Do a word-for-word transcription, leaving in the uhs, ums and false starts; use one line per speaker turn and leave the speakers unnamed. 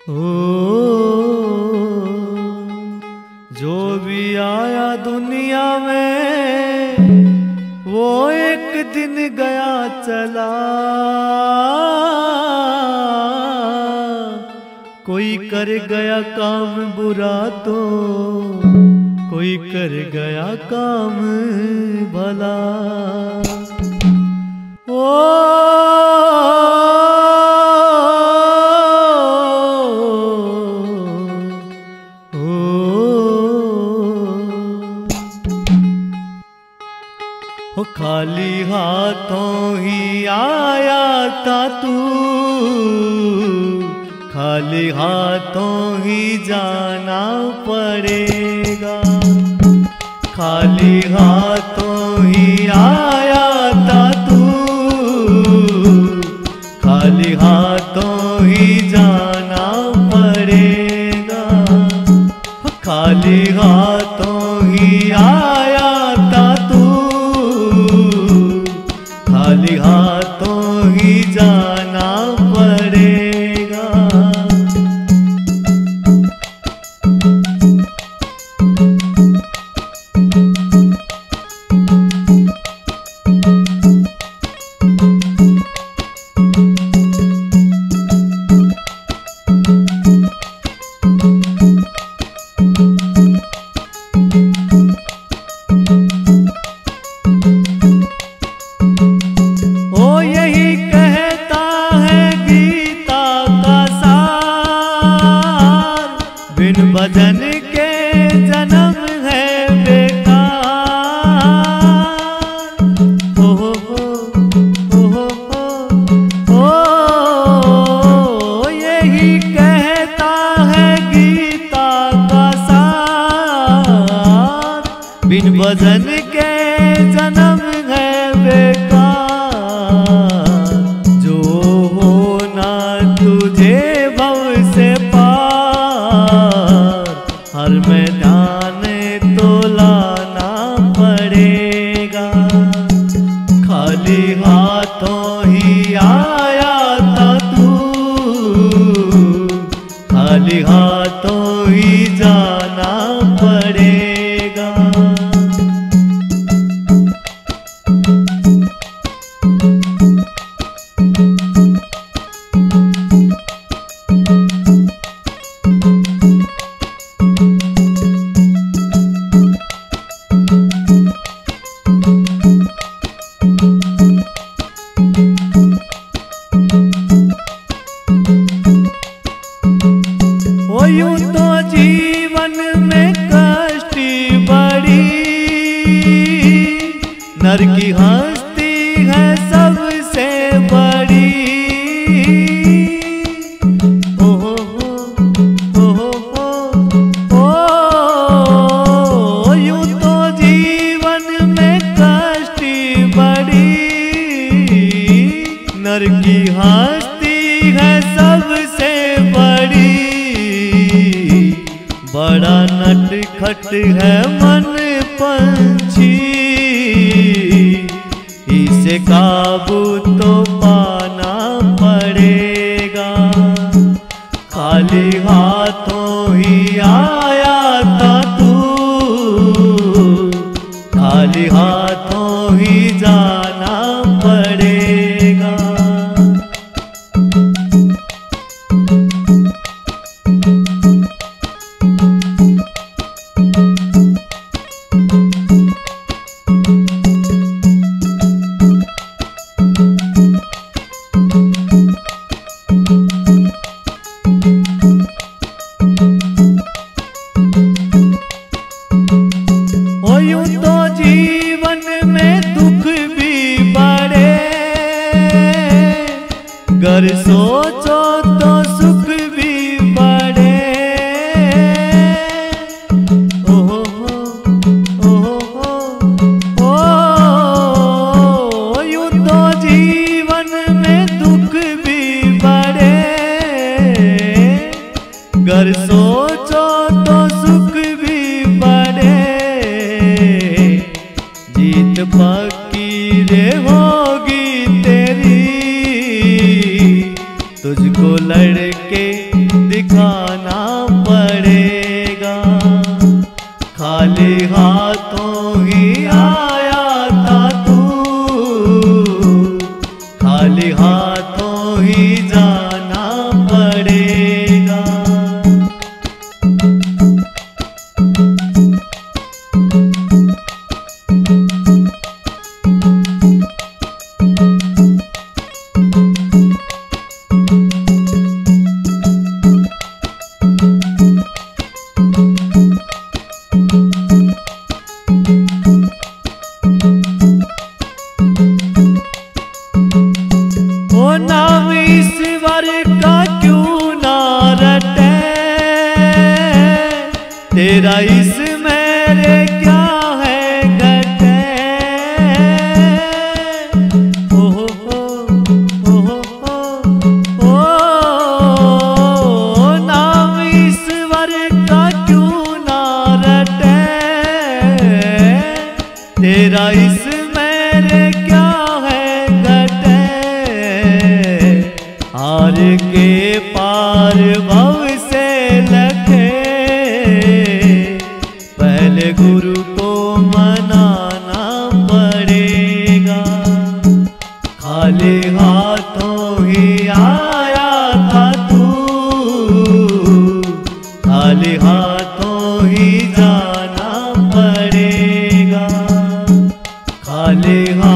ओ जो भी आया दुनिया में वो एक दिन गया चला। कोई कर गया काम बुरा तो कोई कर गया काम भला। ओ हो खाली हाथों ही आया था तू, खाली हाथों ही जाना पड़ेगा। खाली हाथों ही आया था तू, खाली हाथों ही जाना पड़ेगा। खाली हाथों ही आया था तू, खाली हाथों ही जाना पड़ेगा। बिन भजन के जन्म है बेकार। हो हो हो हो हो हो यही कहता है गीता का सार। बिन भजन के जन्म है बेकार। जो होना तुझे भव से हर मैदान तो लाना पड़ेगा। खाली हाथों ही आया था तू, खाली हाथों ही जाना पड़ेगा। यूं तो जीवन में कष्ट बड़ी, नर की हस्ती है सबसे बड़ी। ओ हो हो हो हो हो यूं तो जीवन में कष्ट बड़ी, नर की हस्ती है सबसे बड़ी। बड़ा नटखट है मन पंछी, इसे काबू तो पाना पड़ेगा। खाली हाथों ही आया था तू, खाली हाथों ही जाना पड़ेगा। यूं तो जीवन में दुख भी बड़े, गर सोचो तो सुख भी बड़े। ओ हो हो हो हो यूं तो जीवन में दुख भी बड़े, गर सोचो तो सुख भी बड़े। जीत पक्की रे होगी तेरी, तुझको लड़के दिखा खाली हाथों ही जाना पड़ेगा। ओ नाम ईश्वर का क्यों ना रटे, तेरा इस मेरे क्या है घटे। ओ हो हो ओ हो हो ओ नाम ईश्वर का क्यों ना रटे, तेरा इस मेरे क्या है घटे। हार के पार भव से लखे, पहले गुरु को मनाना पड़ेगा। खाली हाथों ही आया था तू, खाली हाथों ही जाना पड़ेगा। खाली हाथ